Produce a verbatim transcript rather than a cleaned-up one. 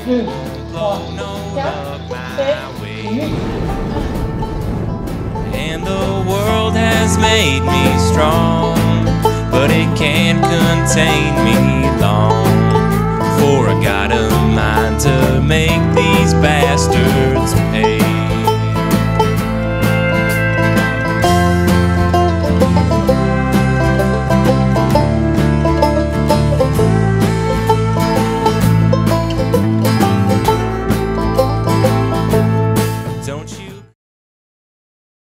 deux, trois, quatre, sept, huit. And the world has made me strong, but it can't contain me long. For I got a mind to make these bastards pay.